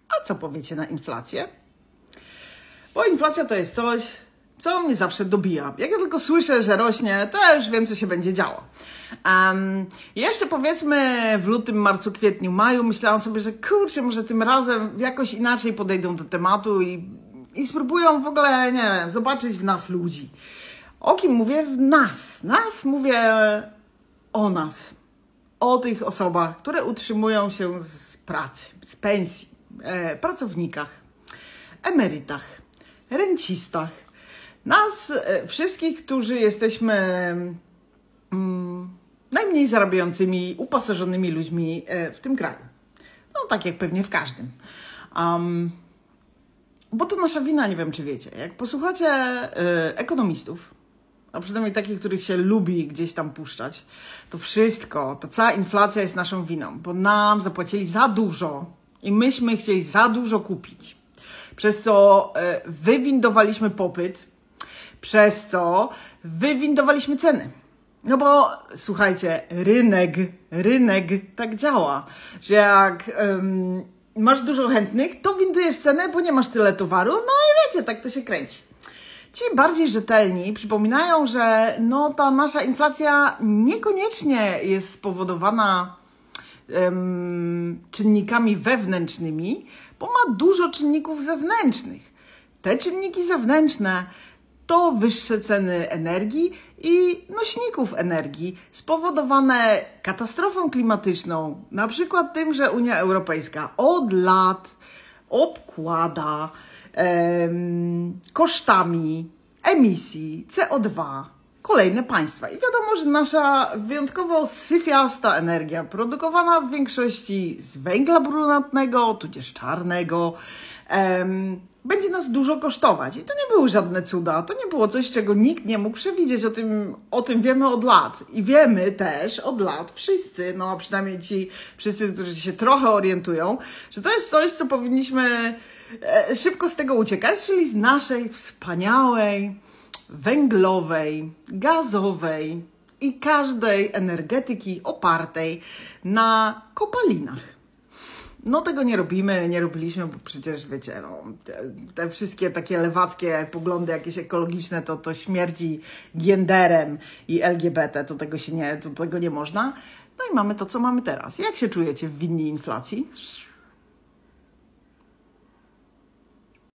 A co powiecie na inflację? Bo inflacja to jest coś, co mnie zawsze dobija. Jak ja tylko słyszę, że rośnie, to ja już wiem, co się będzie działo. Jeszcze powiedzmy w lutym, marcu, kwietniu, maju myślałam sobie, że kurczę, może tym razem jakoś inaczej podejdą do tematu i spróbują w ogóle, nie wiem, zobaczyć w nas ludzi. O kim mówię? W nas. Nas mówię o nas. O tych osobach, które utrzymują się z pracy, z pensji, pracownikach, emerytach, rencistach. Nas wszystkich, którzy jesteśmy najmniej zarabiającymi, uposażonymi ludźmi w tym kraju. No tak jak pewnie w każdym. Bo to nasza wina, nie wiem czy wiecie. Jak posłuchacie ekonomistów, a przynajmniej takich, których się lubi gdzieś tam puszczać, to wszystko, ta cała inflacja jest naszą winą, bo nam zapłacili za dużo i myśmy chcieli za dużo kupić. Przez co wywindowaliśmy popyt, przez co wywindowaliśmy ceny. No bo słuchajcie, rynek tak działa, że jak masz dużo chętnych, to windujesz cenę, bo nie masz tyle towaru, no i wiecie, tak to się kręci. Ci bardziej rzetelni przypominają, że no, ta nasza inflacja niekoniecznie jest spowodowana czynnikami wewnętrznymi, bo ma dużo czynników zewnętrznych. Te czynniki zewnętrzne to wyższe ceny energii i nośników energii spowodowane katastrofą klimatyczną, na przykład tym, że Unia Europejska od lat obkłada kosztami emisji CO2 kolejne państwa. I wiadomo, że nasza wyjątkowo syfiasta energia, produkowana w większości z węgla brunatnego, tudzież czarnego, będzie nas dużo kosztować. I to nie były żadne cuda, to nie było coś, czego nikt nie mógł przewidzieć. O tym wiemy od lat. I wiemy też od lat wszyscy, no a przynajmniej ci wszyscy, którzy się trochę orientują, że to jest coś, co powinniśmy szybko z tego uciekać, czyli z naszej wspaniałej, węglowej, gazowej i każdej energetyki opartej na kopalinach. No tego nie robimy, nie robiliśmy, bo przecież wiecie, no, te wszystkie takie lewackie poglądy jakieś ekologiczne, to śmierdzi genderem i LGBT, to tego nie można. No i mamy to, co mamy teraz. Jak się czujecie w winni inflacji?